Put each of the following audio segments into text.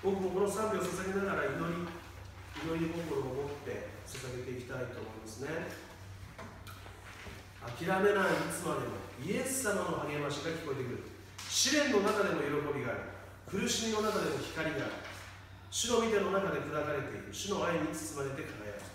僕もこの賛美を捧げながら祈り心を持って捧げていきたいと思いますね。諦めないいつまでもイエス様の励ましが聞こえてくる。試練の中でも喜びがある。苦しみの中でも光がある。主の御手の中で砕かれている。主の愛に包まれて輝く。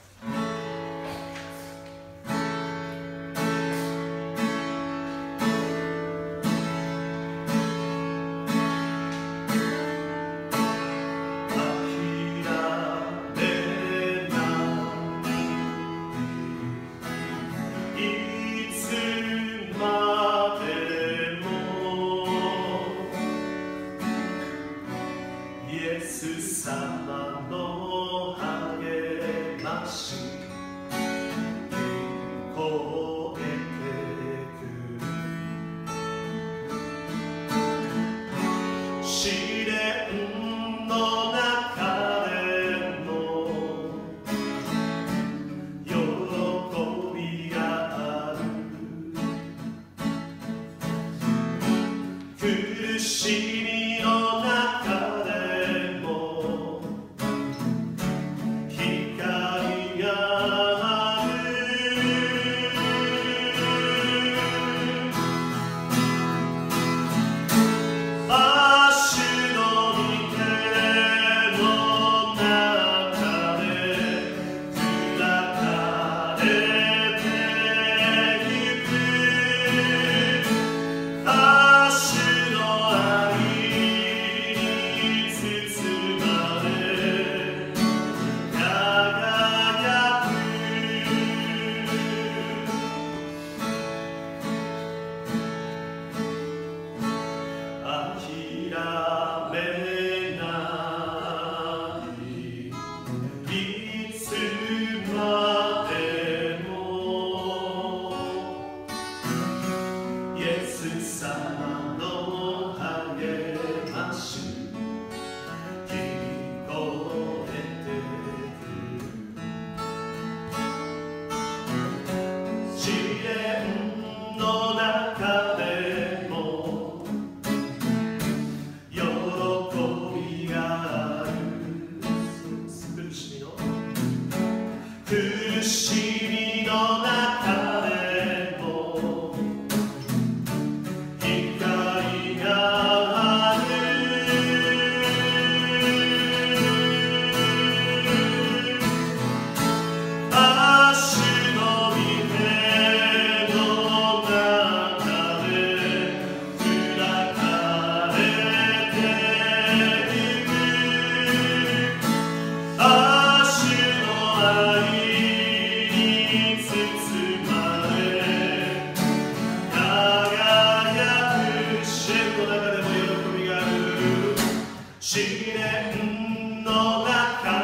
試練の中